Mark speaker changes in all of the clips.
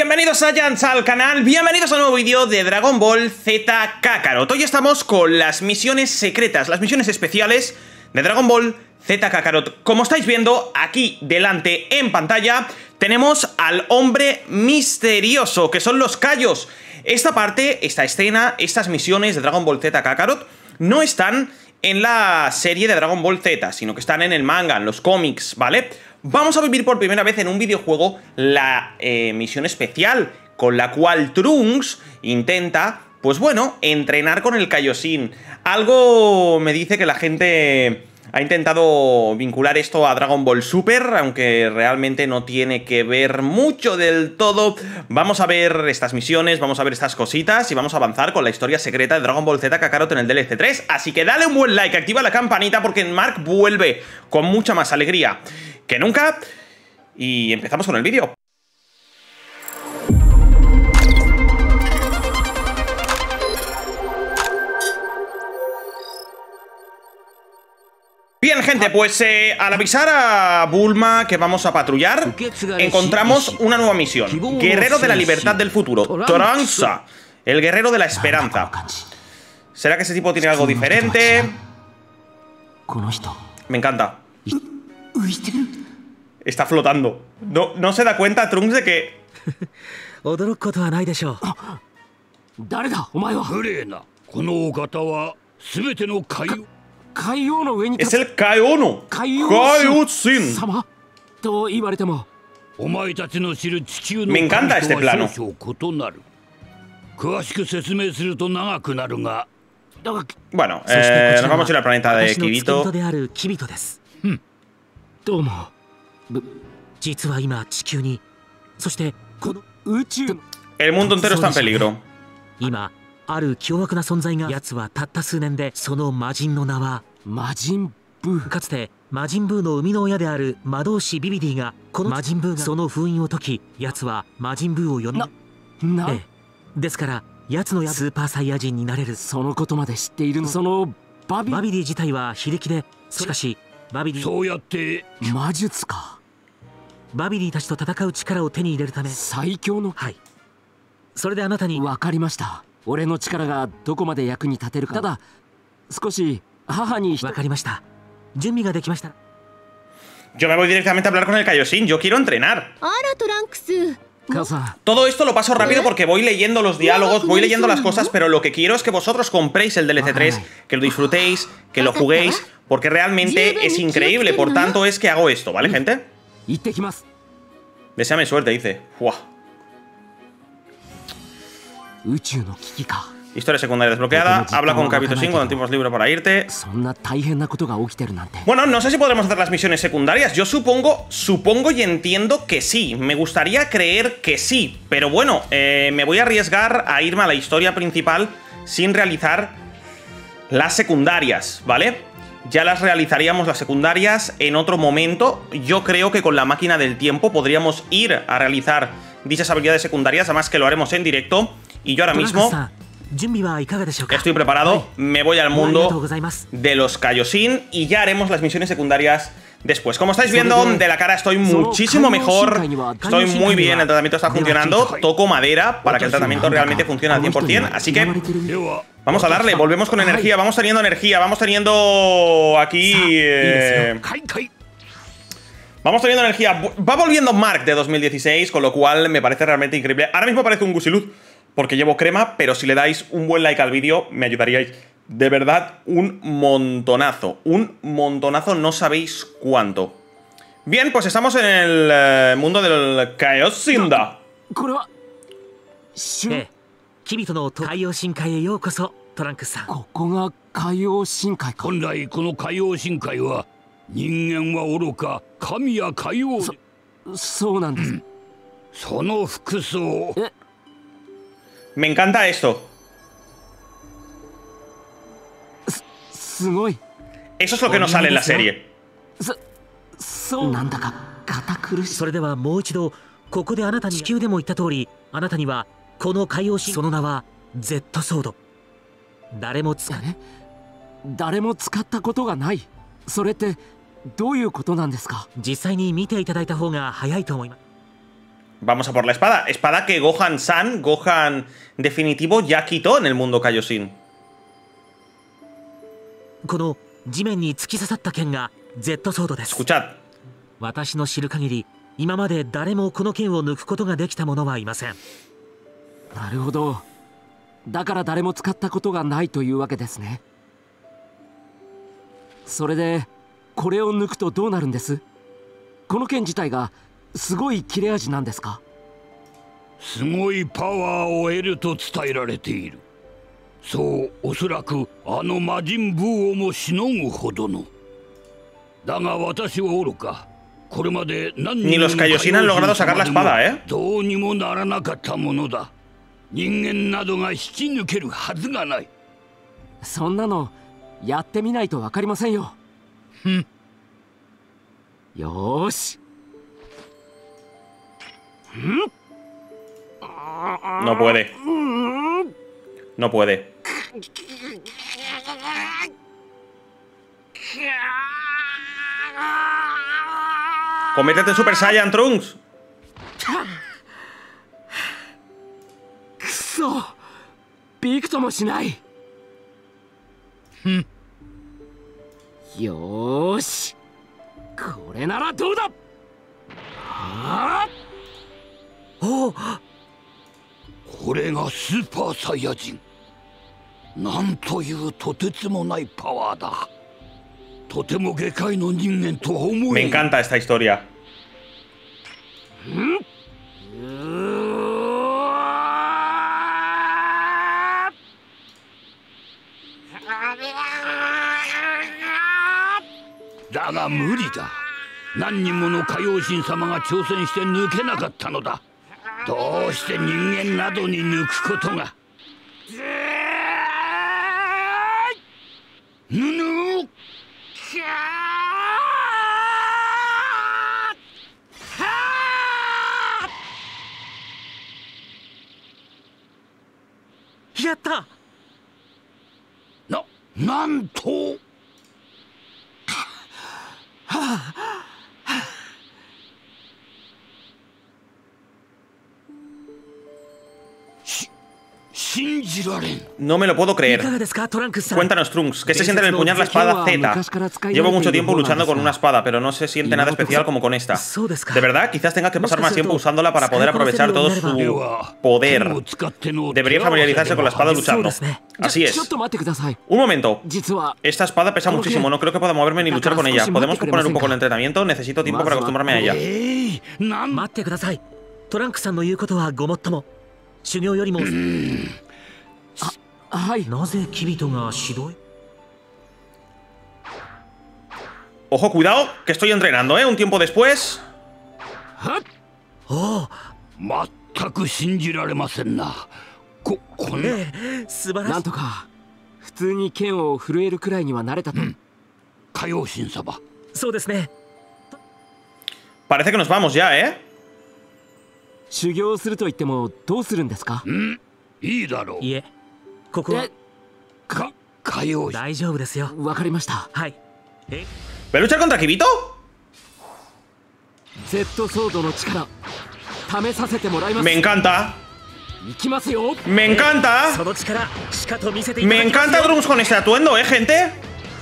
Speaker 1: Bienvenidos a Jans al canal, bienvenidos a un nuevo vídeo de Dragon Ball Z Kakarot. Hoy estamos con las misiones secretas, las misiones especiales de Dragon Ball Z Kakarot. Como estáis viendo aquí delante en pantalla, tenemos al hombre misterioso, que son los Kaio's. Esta parte, esta escena, estas misiones de Dragon Ball Z Kakarot no están en la serie de Dragon Ball Z, sino que están en el manga, en los cómics, ¿vale? Vamos a vivir por primera vez en un videojuego la misión especial, con la cual Trunks intenta, pues bueno, entrenar con el Kaioshin. Algo me dice que la gente ha intentado vincular esto a Dragon Ball Super, aunque realmente no tiene que ver mucho del todo. Vamos a ver estas misiones, vamos a ver estas cositas y vamos a avanzar con la historia secreta de Dragon Ball Z Kakarot en el DLC 3. Así que dale un buen like, activa la campanita porque Mark vuelve con mucha más alegría que nunca. Y empezamos con el vídeo. Bien, gente, pues al avisar a Bulma que vamos a patrullar, encontramos una nueva misión. Guerrero de la Libertad del Futuro, Trunks, el guerrero de la esperanza. ¿Será que ese tipo tiene algo diferente? Me encanta. Está flotando. No se da cuenta Trunks de que... Es el Kaiono. Kaioshin. Me encanta este plano. Bueno, nos vamos a ir al planeta de Kibito. El mundo entero está en peligro. Yo me voy directamente a hablar con el Kaioshin. Yo quiero entrenar. Todo esto lo paso rápido porque voy leyendo los diálogos, voy leyendo las cosas, pero lo que quiero es que vosotros compréis el DLC 3, que lo disfrutéis, que lo juguéis, porque realmente es increíble. Por tanto es que hago esto, ¿vale, gente? Deseame suerte, dice. ¡Fua! Historia secundaria desbloqueada. Habla con Kabuto Shin cuando tienes libre para irte. Bueno, no sé si podremos hacer las misiones secundarias. Yo supongo y entiendo que sí. Me gustaría creer que sí. Pero bueno, me voy a arriesgar a irme a la historia principal sin realizar las secundarias, ¿vale? Ya las realizaríamos las secundarias en otro momento. Yo creo que con la máquina del tiempo podríamos ir a realizar dichas habilidades secundarias. Además que lo haremos en directo. Y yo ahora mismo estoy preparado, me voy al mundo de los Kaioshin y ya haremos las misiones secundarias después. Como estáis viendo, de la cara estoy muchísimo mejor, estoy muy bien, el tratamiento está funcionando. Toco madera para que el tratamiento realmente funcione al 100%, así que vamos a darle, volvemos con energía, vamos teniendo aquí... Vamos teniendo energía, va volviendo Mark de 2016, con lo cual me parece realmente increíble. Ahora mismo parece un Gusiluz, porque llevo crema, pero si le dais un buen like al vídeo, me ayudaríais de verdad un montonazo. Un montonazo, no sabéis cuánto. Bien, pues estamos en el mundo del Kaioshin. Me encanta esto. Eso es lo que nos sale en la serie. Vamos a por la espada. Espada que Gohan-san, Gohan definitivo, ya quitó en el mundo Kaioshin. Escuchad.
Speaker 2: 私の知る限り、今まで誰もこの剣を抜くことができた者はいません。
Speaker 3: なるほど。だから誰も使ったことがないというわけですね。それでこれを抜くとどうなるんです？この剣自体がすごい切れ味なんですか？
Speaker 4: すごいパワーを得ると伝えられている。そう、おそらくあの魔人ブーをもしのぐほどの。だが私はおろか、これまで何人ものKaioshin han logrado sacar la espada、どうにもならなかったものだ。人間などが引き抜けるはずがない。
Speaker 3: そんなのやってみないとわかりませんよ。よーし。
Speaker 1: No puede. No puede. Conviértete en Super Saiyan, Trunks.
Speaker 3: くそ、びくともしない。よーし、これならどうだ。
Speaker 4: お、これがスーパーサイヤ人。なんというとてつもないパワーだ。とても外科医の人間とは思えない。
Speaker 1: Me encanta esta historia.
Speaker 4: Daが無理だ。何人もの海王神様が挑戦して抜けなかったのだ。どうして人間などに抜くことが。
Speaker 2: やった。
Speaker 4: なんと。
Speaker 1: No me lo puedo creer. Cuéntanos, Trunks, ¿qué se siente al empuñar la espada Z? Llevo mucho tiempo luchando con una espada, pero no se siente nada especial como con esta. ¿De verdad? Quizás tenga que pasar más tiempo usándola para poder aprovechar todo su poder. Debería familiarizarse con la espada luchando. Así es. Un momento. Esta espada pesa muchísimo, no creo que pueda moverme ni luchar con ella. ¿Podemos poner un poco el entrenamiento? Necesito tiempo para acostumbrarme a ella.
Speaker 3: はい。
Speaker 2: なぜキビトが指導？
Speaker 1: Ojo, cuidado, que estoy entrenando, ¿eh? Un tiempo después.
Speaker 4: 全く信じられませんな。こんな。
Speaker 2: 素晴らしい。
Speaker 3: なんとか普通に剣を震えるくらいには慣れたと。
Speaker 4: 海王神様。
Speaker 2: そうですね。
Speaker 1: Parece que nos vamos ya, ¿eh?
Speaker 3: 修行すると言ってもどうするんですか？
Speaker 4: いいだろう。
Speaker 2: いえ、ここは
Speaker 4: 海王
Speaker 2: 大丈夫ですよ。
Speaker 3: わかりました。
Speaker 2: はい。
Speaker 1: ¿Pero luchar contra Kibito?
Speaker 3: Z ソードの力試させてもらいます。
Speaker 1: Me encanta.
Speaker 3: 行きますよ。
Speaker 1: Me encanta.
Speaker 2: その力しかと見せていただき
Speaker 1: Me
Speaker 2: ますよ。
Speaker 1: encanta Trunks con este atuendo, gente.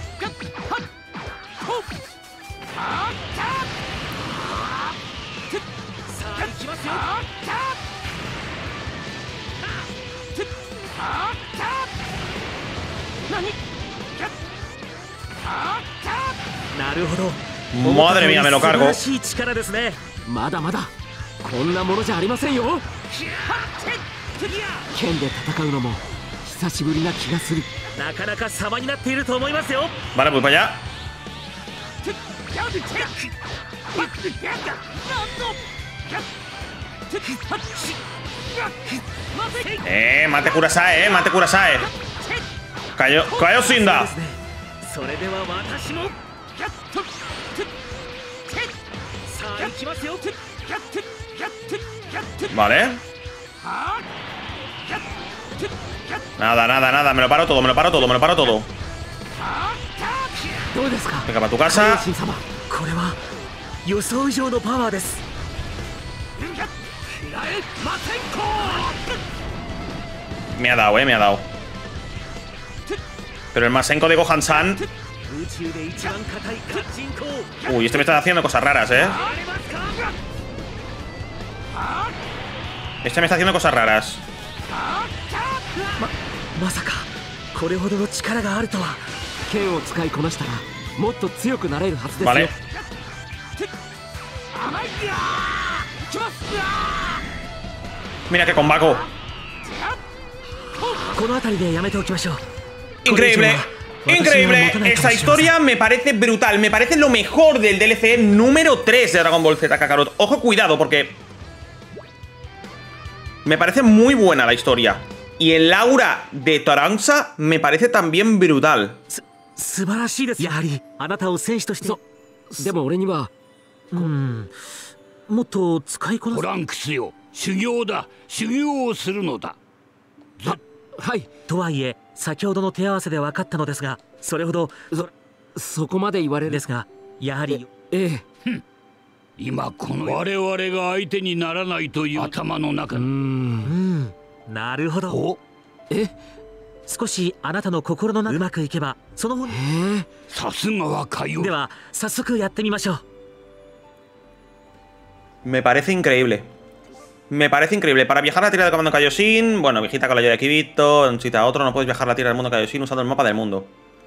Speaker 1: Madre mía, me lo cargo.
Speaker 3: まだまだこんなものじゃありませんよ。剣で戦うのも久しぶりな気がする。
Speaker 2: なかなか様になっていると思いますよ。
Speaker 1: Vale, pues para allá. Mate Kurasai, mate Kurasai. Kaioshin da.
Speaker 2: それでは私も。さあ行きますよ。
Speaker 1: Vale. Nada, nada, nada. Me lo paro todo, me lo paro todo, me lo paro todo. Venga, para tu casa.
Speaker 2: これは予想以上のパワーです。
Speaker 1: Me ha dado, me ha dado. Pero el Masenko de Gohan-san... Uy, este me está haciendo cosas raras, Este me está haciendo cosas raras. Vale. Mira qué combaco. Increíble. Increíble. Esta historia me parece brutal. Me parece lo mejor del DLC número 3 de Dragon Ball Z Kakarot. Ojo, cuidado, porque me parece muy buena la historia. Y el aura de Taranxa me parece también brutal. Me parece increíble. Me parece increíble. Para viajar la tierra del comando Kaioshin, bueno, visita con la ayuda de Kibito, necesita otro, no puedes viajar la tierra del mundo Kaioshin usando el mapa del mundo.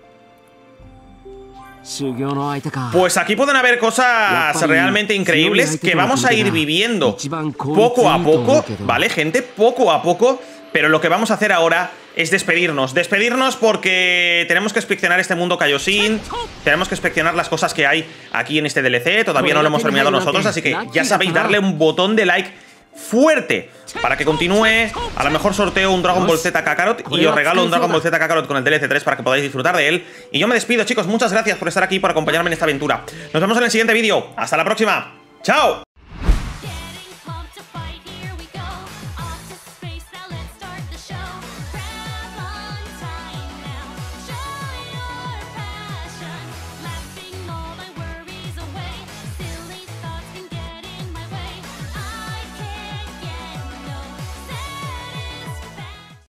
Speaker 1: Pues aquí pueden haber cosas realmente increíbles que vamos a ir viviendo poco a poco, ¿vale, gente? Poco a poco. Pero lo que vamos a hacer ahora es despedirnos. Despedirnos porque tenemos que inspeccionar este mundo Kaioshin. Tenemos que inspeccionar las cosas que hay aquí en este DLC. Todavía no lo hemos terminado nosotros, así que ya sabéis, darle un botón de like fuerte para que continúe. A lo mejor sorteo un Dragon Ball Z Kakarot y os regalo un Dragon Ball Z Kakarot con el DLC 3 para que podáis disfrutar de él. Y yo me despido, chicos. Muchas gracias por estar aquí y por acompañarme en esta aventura. Nos vemos en el siguiente vídeo. Hasta la próxima. ¡Chao!